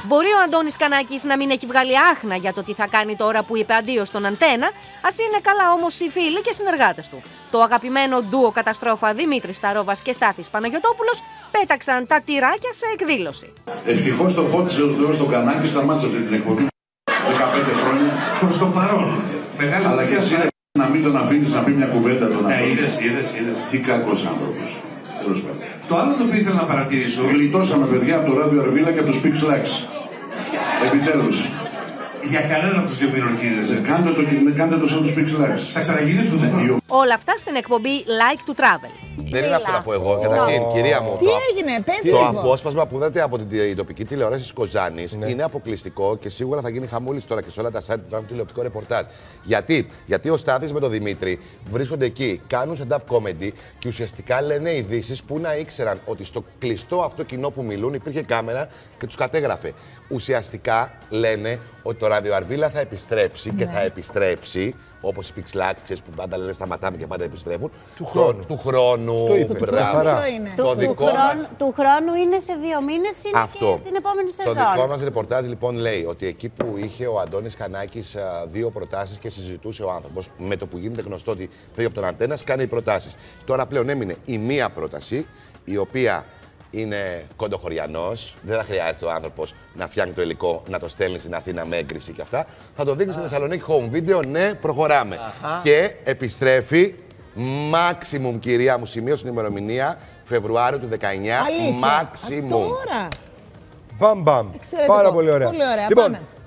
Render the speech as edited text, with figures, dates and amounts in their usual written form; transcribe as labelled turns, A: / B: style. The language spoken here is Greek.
A: Μπορεί ο Αντώνης Κανάκης να μην έχει βγάλει άχνα για το τι θα κάνει τώρα που είπε αντίο στον Αντένα, ας είναι καλά όμως οι φίλοι και συνεργάτες του. Το αγαπημένο ντουο καταστρόφα Δημήτρης Σταρόβας και Στάθης Παναγιωτόπουλος πέταξαν τα τυράκια σε εκδήλωση.
B: Ευτυχώς το φώτισε ο Θεός στον Κανάκη, σταμάτησε αυτή την εκπομπή 15 χρόνια.
C: Προς το παρόν. Μεγάλη.
B: Αλλά και εσύ να μην τον αφήνεις να πει μια κουβέντα τον άνθρωπο.
C: Είδες.
B: Τι κακός άνθρωπος.
C: Το άλλο το οποίο ήθελα να παρατηρήσω.
B: Γλιτώσαμε παιδιά από το ράδιο Αρβίλα και από τους Pix Lax. Επιτέλους.
C: Για κανένα από τους δύο μην ορκίζεσαι.
B: Κάντε το σαν τους Pix Lax.
C: Θα ξαναγυρίσουμε.
A: Όλα αυτά στην εκπομπή Like to Travel.
D: Δεν είναι αυτό να πω εγώ. Καταρχήν, κυρία μου.
E: Τι έγινε, πες
D: Το
E: λίγο.
D: απόσπασμα που δείτε από την τοπική τηλεόραση της Κοζάνης είναι αποκλειστικό και σίγουρα θα γίνει χαμούλης τώρα και σε όλα τα site που κάνουν τηλεοπτικό ρεπορτάζ. Γιατί ο Στάθης με τον Δημήτρη βρίσκονται εκεί, κάνουν stand-up comedy και ουσιαστικά λένε ειδήσεις που να ήξεραν ότι στο κλειστό αυτό κοινό που μιλούν υπήρχε κάμερα και τους κατέγραφε. Ουσιαστικά λένε ότι το ράδιο Αρβίλα θα επιστρέψει και θα επιστρέψει. Όπως οι Pix Lax, ξέρεις που πάντα λένε σταματάμε και πάντα επιστρέφουν. Του χρόνου.
E: Το είπε.
D: Το δικό μας.
F: Του χρόνου είναι σε 2 μήνες, είναι
D: Αυτό.
F: και την επόμενη σεζόν.
D: Το δικό μας ρεπορτάζ λοιπόν λέει ότι εκεί που είχε ο Αντώνης Κανάκης 2 προτάσεις και συζητούσε ο άνθρωπος, με το που γίνεται γνωστό ότι φεύγει από τον Αντένα, κάνει οι προτάσεις. Τώρα πλέον έμεινε η μία πρόταση, η οποία είναι κοντοχωριανός, δεν θα χρειάζεται ο άνθρωπος να φτιάχνει το υλικό, να το στέλνει στην Αθήνα με έγκριση και αυτά. Θα το δείχνει στη Θεσσαλονίκη home video, ναι, προχωράμε. Και επιστρέφει, maximum κυρία μου, σημείωσε την ημερομηνία, Φεβρουάριο του 19, maximum.
E: Τώρα.
G: Μπαμ.
E: Εξαιρετικό.
G: Πάρα πολύ ωραία.
E: Πολύ ωραία.
G: Λοιπόν,
E: Πάμε.